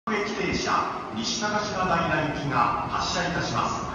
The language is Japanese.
駅停車西高島平行きが発車いたします。